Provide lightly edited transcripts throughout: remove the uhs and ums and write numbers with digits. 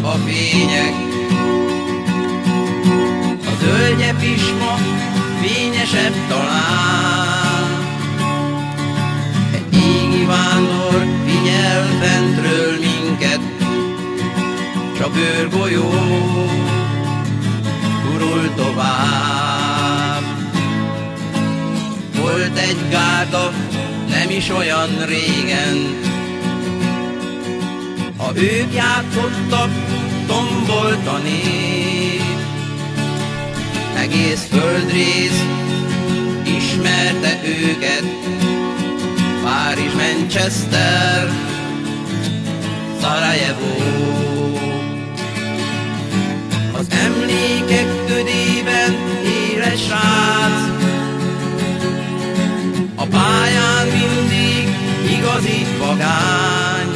a fények. A zöldgyep is ma fényesebb talán. Egy égi vándor figyel fentről minket, s a bőrgolyó gurul tovább. Volt egy gárda, nem is olyan régen, ha ők játszottak, tombolt a nép. Egész földrész ismerte őket, Párizs, Manchester, Szarajevó. Az emlékek ködében éles srác, a pályán mindig igazi vagány.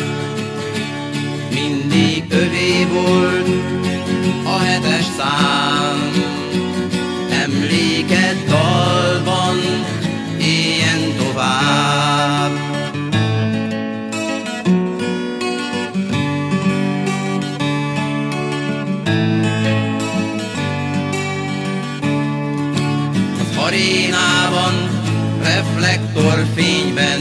Mindig övé volt a 7-es szám, emléket dalban éljen tovább. Az arénában, reflektorfényben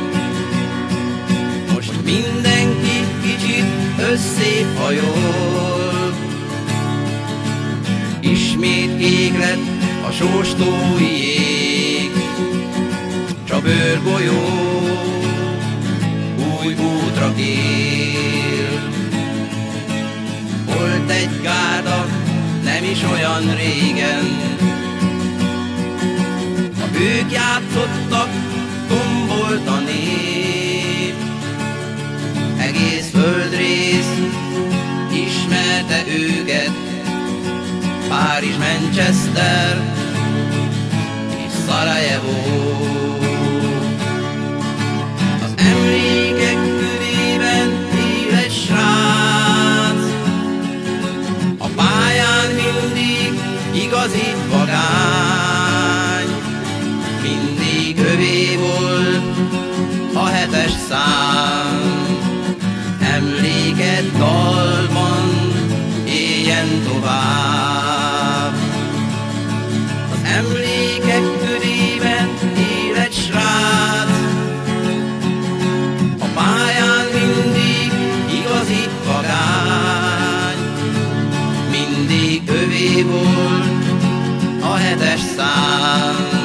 most mindenki kicsit összép hajol. Ismét kék lett a sóstói jég, s a bőrgolyó új útra kér. Volt egy gárda, nem is olyan régen, ha ők játszottak, tombolt a nép. Egész földrész ismerte őket, Párizs, Manchester és Szarajevó. Az emlékek körében él egy srác, a pályán mindig igazi vagány. Mindig övé volt a 7-es szám, emléket dalban éljen tovább. Az emlékek körében él egy srác, a pályán mindig igazi vagány. Mindig övé volt a 7-es szám,